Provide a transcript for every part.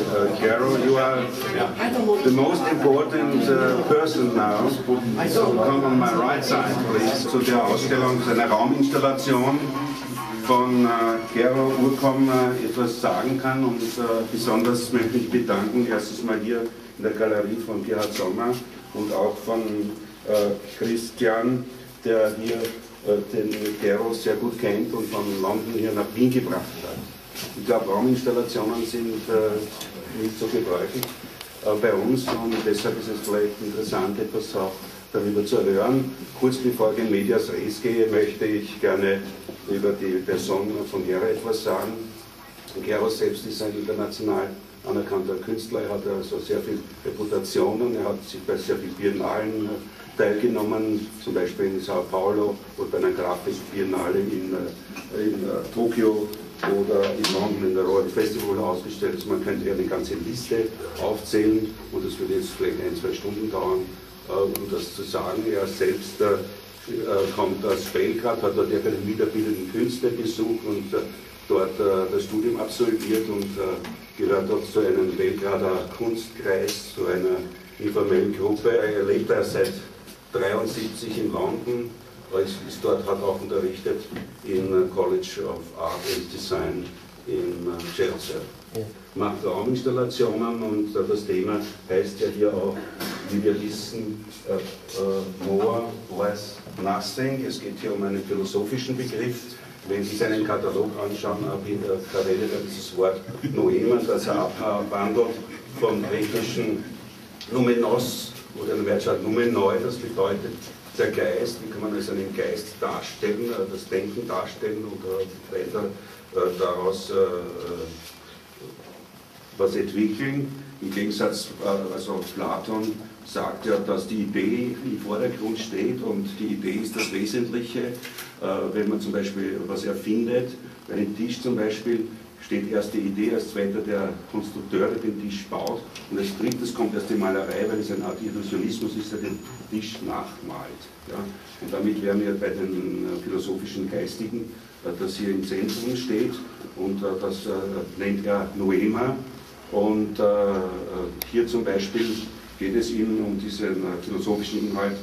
Carol, you are the most important person now. So come on my right side, please. Zu der Ausstellung, einer Rauminstallation von Gero Urkom etwas sagen kann. Und besonders möchte ich bedanken, erstes Mal hier in der Galerie von Gerhard Sommer und auch von Christian, der hier den Gero sehr gut kennt und von London hier nach Wien gebracht hat. Ich glaube, Rauminstallationen sind nicht so gebräuchlich bei uns und deshalb ist es vielleicht interessant, etwas auch darüber zu hören. Kurz bevor ich in Medias Res gehe, möchte ich gerne über die Person von Gero etwas sagen. Gero selbst ist ein international anerkannter Künstler, er hat also sehr viel Reputationen, er hat sich bei sehr vielen Biennalen teilgenommen, zum Beispiel in Sao Paulo oder bei einer Grafikbiennale in Tokio oder in London in der Royal Festival ausgestellt. Also man könnte ja eine ganze Liste aufzählen und das würde jetzt vielleicht 1-2 Stunden dauern, um das zu sagen. Er selbst kommt aus Belgrad, hat dort die Akademie der Bildenden Künste besucht und dort das Studium absolviert und gehört dort zu einem Belgrader Kunstkreis, zu einer informellen Gruppe. Er lebt seit 1973 in London, ist dort, hat auch unterrichtet im College of Art and Design in Chelsea. Ja. Macht Rauminstallationen und das Thema heißt ja hier auch, wie wir wissen, More, Less, Nothing. Es geht hier um einen philosophischen Begriff. Wenn Sie seinen Katalog anschauen, verwendet er dieses Wort Noema, das er abwandelt vom griechischen Numenos oder ein Wertschatz Numenoi, das bedeutet der Geist, wie kann man also einen Geist darstellen, das Denken darstellen und weiter daraus was entwickeln. Im Gegensatz, also Platon sagt ja, dass die Idee im Vordergrund steht und die Idee ist das Wesentliche. Wenn man zum Beispiel was erfindet, bei einem Tisch zum Beispiel, steht erst die Idee, als zweiter der Konstrukteur, der den Tisch baut und als drittes kommt erst die Malerei, weil es eine Art Illusionismus ist, der den Tisch nachmalt. Ja? Und damit wären wir bei den philosophischen Geistigen, das hier im Zentrum steht und das nennt er Noema und hier zum Beispiel geht es Ihnen um diesen philosophischen Inhalt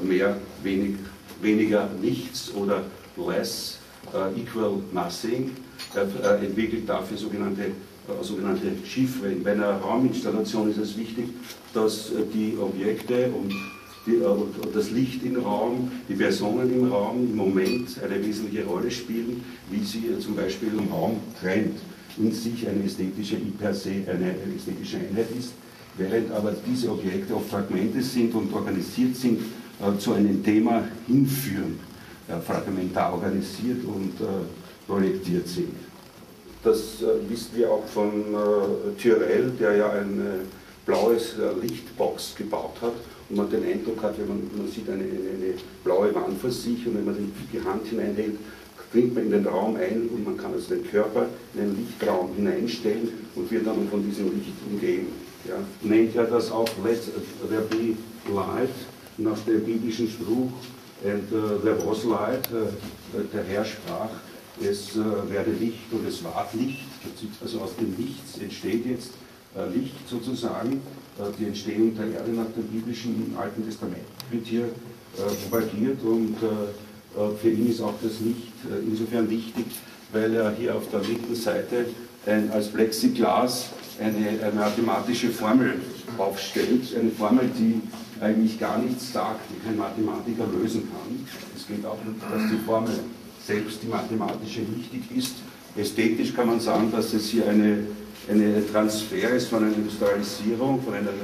weniger nichts oder less equal nothing. Er entwickelt dafür sogenannte Chiffren. Bei einer Rauminstallation ist es wichtig, dass die Objekte und das Licht im Raum, die Personen im Raum im Moment eine wesentliche Rolle spielen, wie sie zum Beispiel im Raum trennt, in sich eine ästhetische per se eine ästhetische Einheit ist, während aber diese Objekte oft Fragmente sind und organisiert sind, zu einem Thema hinführen, fragmentar organisiert und projektiert sind. Das wissen wir auch von Tyrell, der ja eine blaues Lichtbox gebaut hat und man den Eindruck hat, wenn man sieht eine blaue Wand vor sich und wenn man die Hand hineinhält, dringt man in den Raum ein und man kann also den Körper in einen Lichtraum hineinstellen und wird dann von diesem Licht umgeben. Ja. Nennt ja das auch Let there be light, nach dem biblischen Spruch, and there was light, der Herr sprach, es werde Licht und es ward Licht, also aus dem Nichts entsteht jetzt Licht sozusagen, die Entstehung der Erde nach dem biblischen Alten Testament wird hier propagiert und für ihn ist auch das Licht insofern wichtig, weil er hier auf der linken Seite als Plexiglas eine mathematische Formel aufstellt, eine Formel, die eigentlich gar nichts sagt, die kein Mathematiker lösen kann. Es geht auch nicht, dass die Formel selbst die mathematische wichtig ist. Ästhetisch kann man sagen, dass es hier eine Transfer ist von einer Industrialisierung, von einem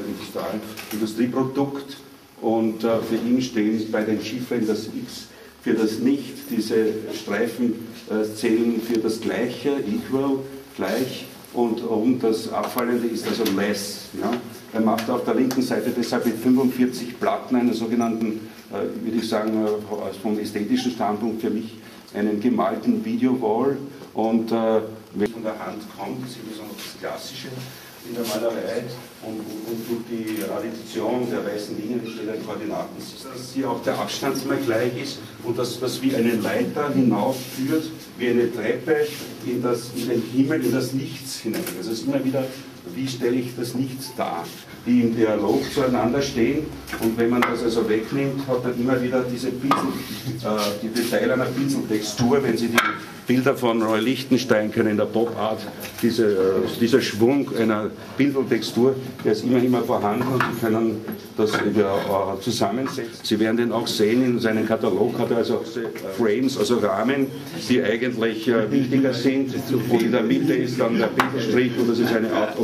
Industrieprodukt und für ihn stehen bei den Chiffren das X für das Nicht, diese Streifen zählen für das Gleiche, equal, gleich und das Abfallende ist also less. Ja? Er macht auf der linken Seite deshalb mit 45 Platten einen sogenannten, würde ich sagen, vom ästhetischen Standpunkt für mich, einen gemalten Video-Wall und wenn von der Hand kommt, ist immer so das Klassische in der Malerei und durch die Addition der weißen Linien entsteht ein Koordinatensystem, dass hier auch der Abstand immer gleich ist und das, was wie eine Leiter hinaufführt wie eine Treppe in den Himmel, in das Nichts hinein. Also es ist immer wieder, wie stelle ich das Nichts dar, die im Dialog zueinander stehen, und wenn man das also wegnimmt, hat man immer wieder diese die Detail einer Pinseltextur. Wenn Sie die Bilder von Roy Lichtenstein kennen, in der Pop-Art, dieser Schwung einer Pinseltextur, der ist immer vorhanden, und Sie können das zusammensetzen. Sie werden den auch sehen, in seinem Katalog hat er also Frames, also Rahmen, die eigentlich wichtiger sind, und in der Mitte ist dann der Pinselstrich, und das ist eine Art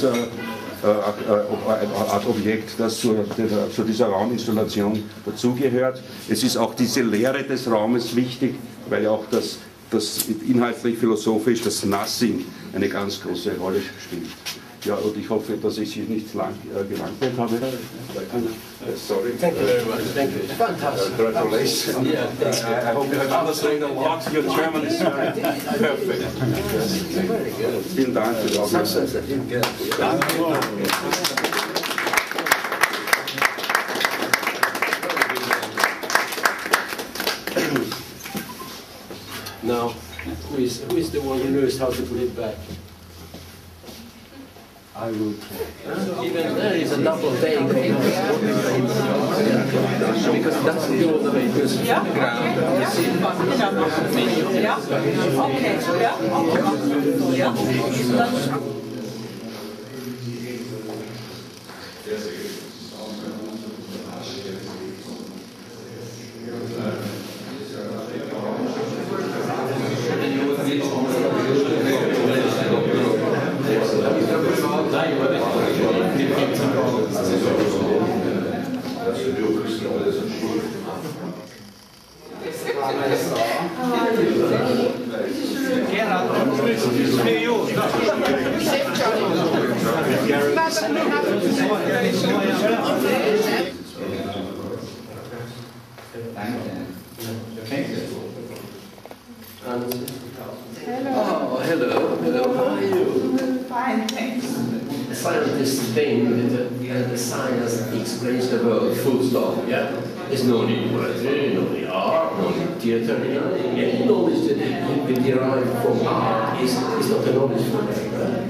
Objekt, das zu dieser Rauminstallation dazugehört. Es ist auch diese Leere des Raumes wichtig, weil ja auch das inhaltlich philosophisch das Nothing eine ganz große Rolle spielt. Ja, und ich hoffe, dass ich Sie nicht lang gelangweilt habe. Sorry. Thank you very much. Thank you. Fantastic. Congratulations. Yeah, thank you. I hope you have understood a lot. Your German is perfect. Very good. Vielen Dank für die Aufmerksamkeit. Now, who is the one who knows how to put it back? I will. Even there is a double take because that's the all the way goes from the ground. You see it? Ja, okay, ja, okay. Ja. Oh, hello, how are you? Fine, thanks. The scientist thing that the science explains the world, full stop, yeah? There's no need poetry, no need art, no need theater, any knowledge that we derive from art is not a knowledge for them,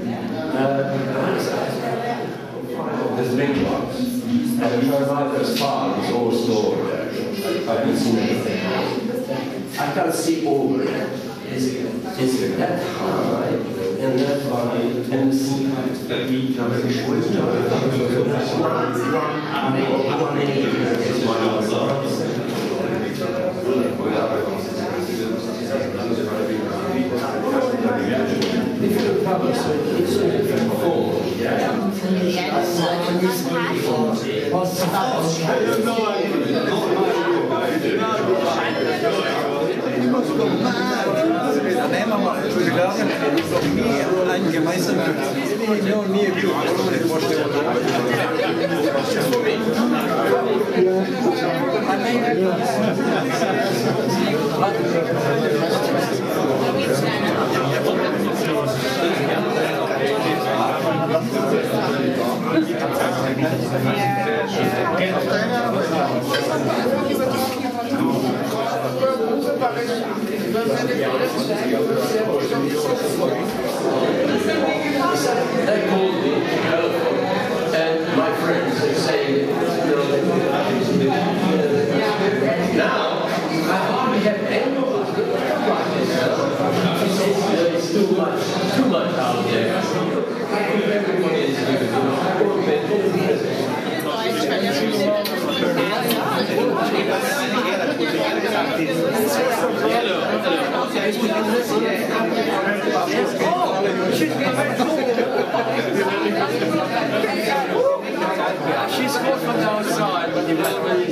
there's many parts, and my mother's farm is all stored there. I can see anything. I can't see over it. It's that high and that wide and the sea that we can if you cover so it's a different form. Ja, nema malo, gledam, mi ein gemeinsamer, nie bilo, ne možete They called me and my friends are saying, now I hardly have any there is too much out there. Everyone is She's caught from the outside, but you don't really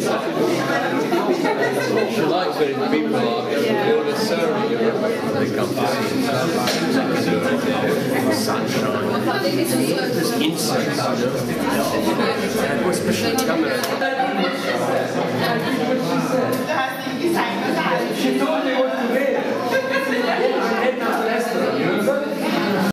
she likes when people are building serving her. They come to see sunshine. There's insects, especially